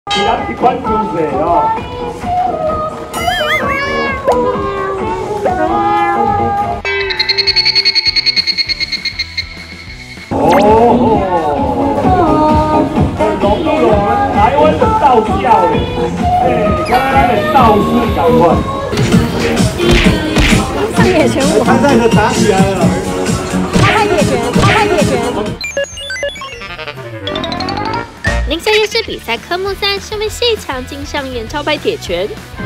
是咱一款姿势哦。哦，融入了我们台湾的道教诶，跟咱的道士感官。 上野拳舞， 参赛者打起来了， 拍野拳，拍野拳。 宁夏夜市比赛科目3，身为戏强竟上演超拍铁拳。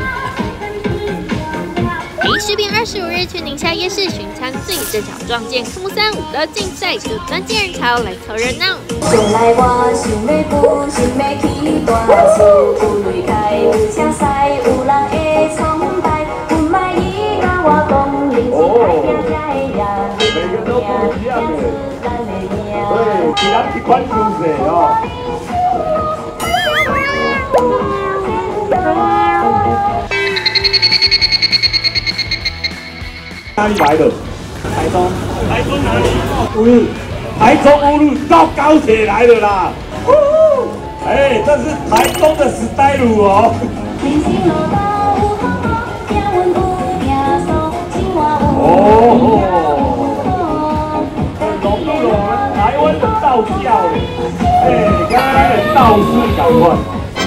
林世斌25日去宁夏夜市巡参最正巧撞见科目3武道竞赛，就钻进人潮来凑热闹。 将来我想要步，想要去大树，有擂台有车赛，有人会崇拜，不卖伊甲我讲，你是爱拼才会赢， 每个都不一样的，对，是咱一款姿势哦。哪里来的？ 台中， 台中哪里？乌日，台中乌日到高铁来了啦！哎，这是台中的style哦。哦，融入了我们台湾的道教诶，跟咱的道士感官。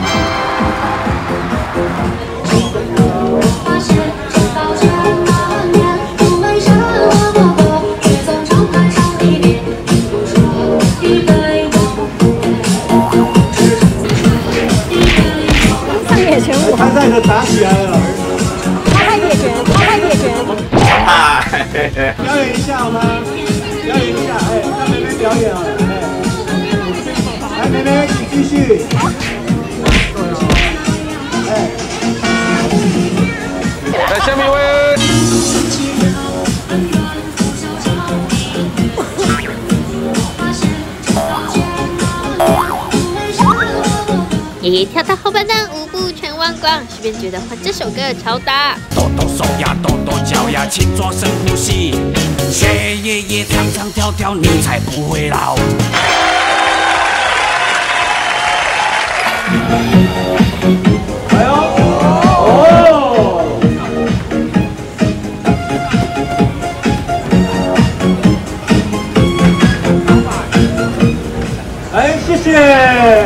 参赛者打起来了， 拍野拳，拍野拳。 表演一下好吗？表演一下，哎，让妹妹表演啊，哎，来妹妹，请继续。哎， 来，下面一位。 一跳到后半段，舞步全忘光，顺便觉得换这首歌超搭。 抖抖手呀，抖抖脚呀，请做深呼吸，学爷爷唱唱跳跳，你才不会老。 哎呦，哦，哎，谢谢。